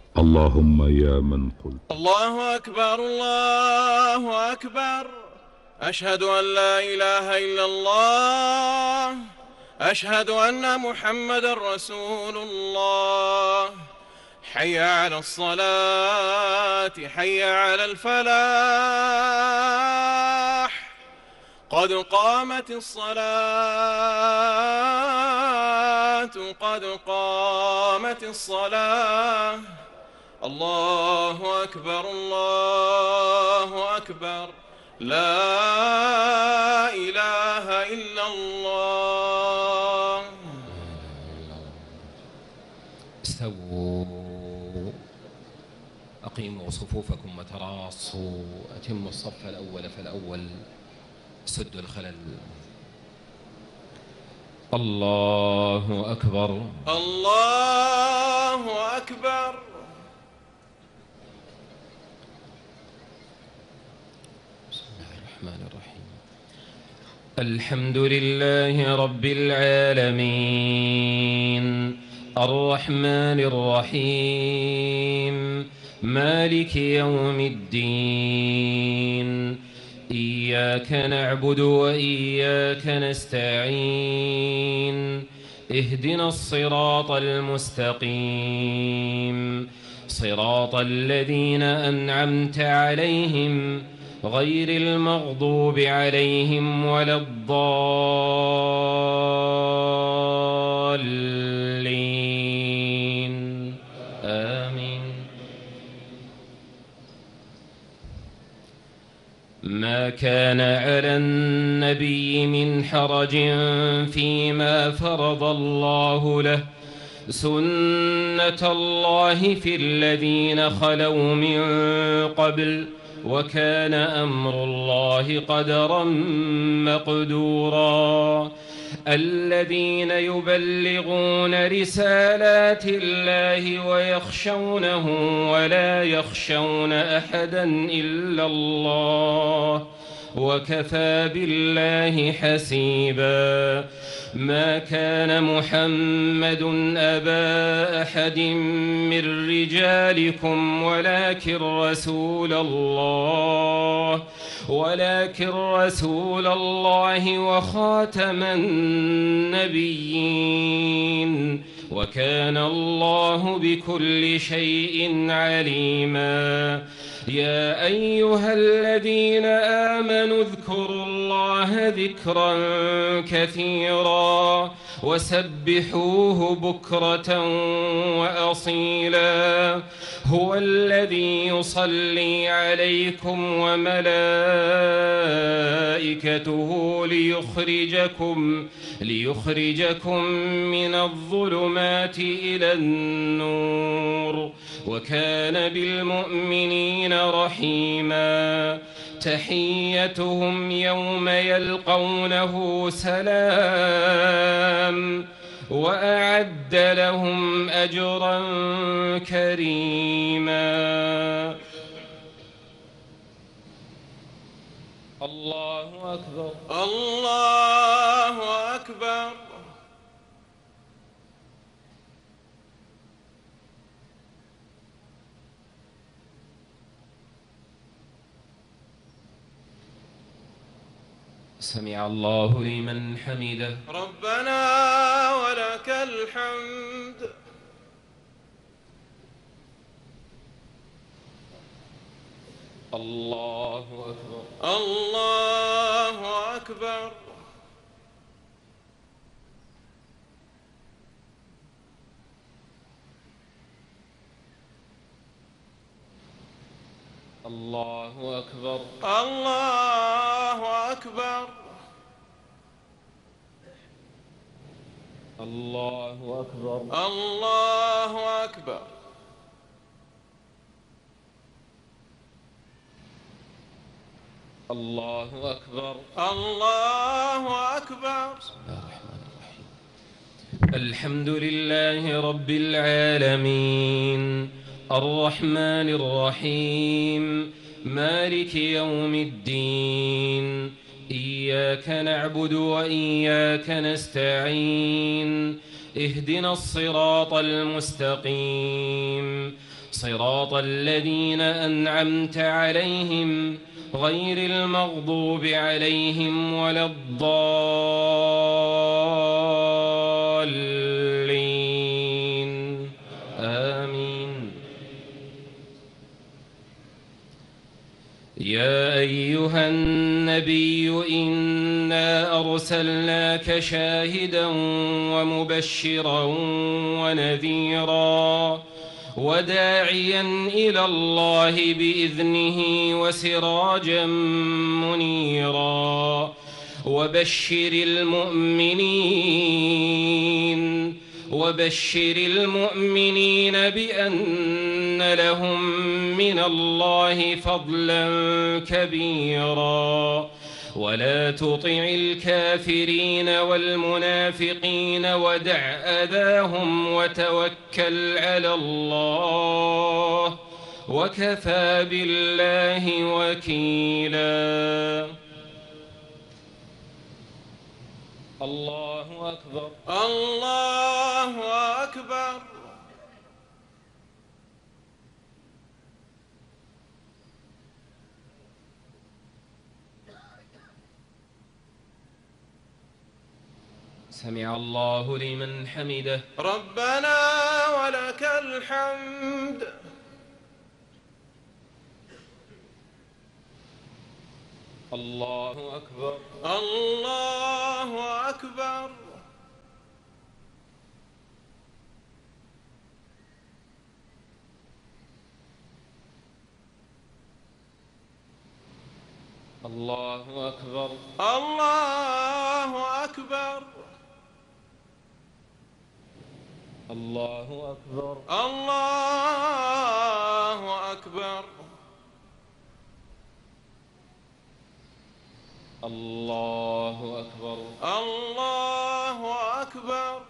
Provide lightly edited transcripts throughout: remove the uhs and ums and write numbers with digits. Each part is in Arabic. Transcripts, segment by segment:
اللهم يا من قلت الله أكبر الله أكبر. أشهد أن لا إله إلا الله. أشهد أن محمدًا رسول الله. حي على الصلاة، حي على الفلاح، قد قامت الصلاة، قد قامت الصلاة. الله أكبر الله أكبر. لا إله إلا الله. استووا، أقيموا صفوفكم وتراصوا، أتموا الصف الأول فالأول، سدوا الخلل. الله أكبر الله أكبر. بسم الله الرحمن الرحيم. الحمد لله رب العالمين، الرحمن الرحيم، مالك يوم الدين. إياك نعبد وإياك نستعين، اهدنا الصراط المستقيم، صراط الذين أنعمت عليهم غير المغضوب عليهم ولا الضالين. آمين. ما كان على النبي من حرج فيما فرض الله له، سنة الله في الذين خلوا من قبل، وكان أمر الله قدرا مقدورا. الذين يبلغون رسالات الله ويخشونه ولا يخشون أحدا إلا الله، وكفى بالله حسيبا. ما كان محمد أبا أحد من رجالكم ولكن رسول الله وخاتم النبيين، وكان الله بكل شيء عليما. يا أيها الذين آمنوا اذكروا الله ذكرا كثيرا وسبحوه بكرة وأصيلا. هو الذي يصلي عليكم وملائكته ليخرجكم من الظلمات إلى النور، وكان بالمؤمنين رحيما. تحيتهم يوم يلقونه سلام، وأعد لهم أجرا كريما. الله أكبر الله أكبر. سمع الله لمن حمده. ربنا ولك الحمد. الله أكبر الله أكبر. الله أكبر الله أكبر. الله أكبر الله أكبر. الله أكبر. الله أكبر. بسم الله الرحمن الرحيم. الحمد لله رب العالمين، الرحمن الرحيم، مالك يوم الدين. إياك نعبد وإياك نستعين، اهدنا الصراط المستقيم صراط الذين أنعمت عليهم غير المغضوب عليهم ولا الضالين آمين. يا أيها النبي إنا أرسلناك شاهدا ومبشرا ونذيرا وداعيا إلى الله بإذنه وسراجا منيرا وبشر المؤمنين بأن لهم من الله فضلا كبيرا ولا تطع الكافرين والمنافقين ودع أذاهم وتوكل على الله وكفى بالله وكيلا. الله أكبر. الله أكبر. سمع الله لمن حمده. ربنا ولك الحمد. الله أكبر. الله أكبر. الله أكبر. الله أكبر. الله أكبر. الله أكبر. الله أكبر. الله أكبر.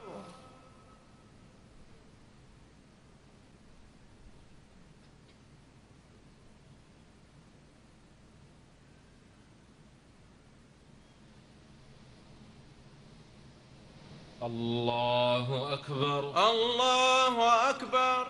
الله أكبر. الله أكبر.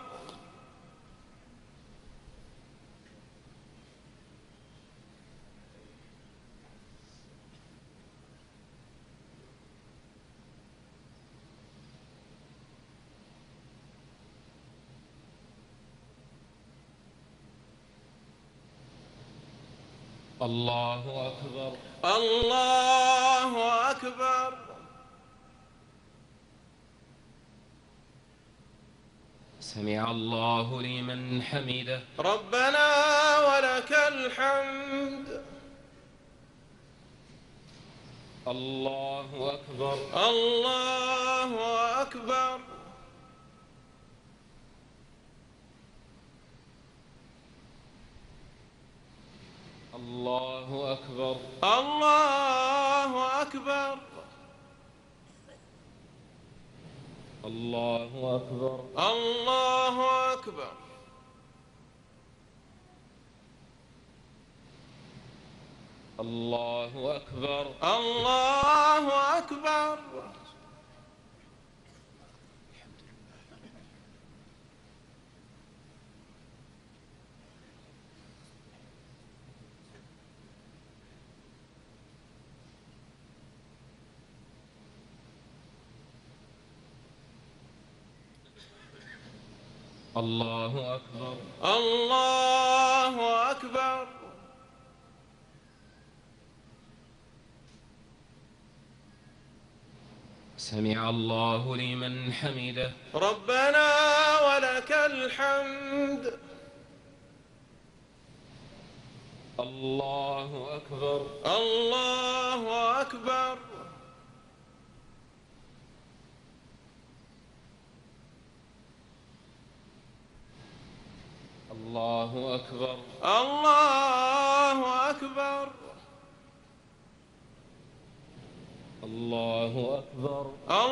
الله أكبر. الله أكبر. سمع الله لمن حمده. ربنا ولك الحمد. الله أكبر. الله أكبر. الله أكبر. الله أكبر. الله أكبر. الله أكبر. الله أكبر. الله أكبر. الله أكبر. الله أكبر. سمع الله لمن حمده. ربنا ولك الحمد. الله أكبر. الله أكبر. الله أكبر. الله أكبر. الله أكبر.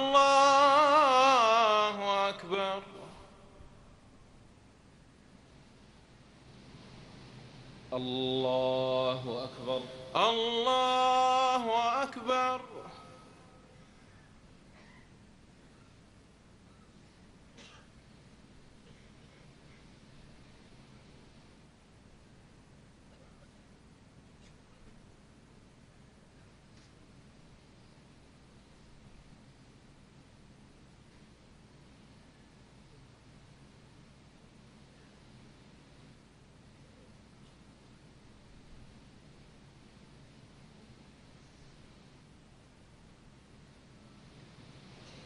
الله أكبر. الله أكبر. الله أكبر.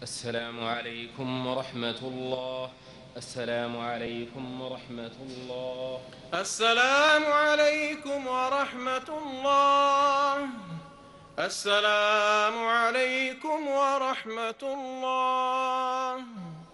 السلام عليكم ورحمة الله. السلام عليكم ورحمة الله. السلام عليكم ورحمة الله. السلام عليكم ورحمة الله.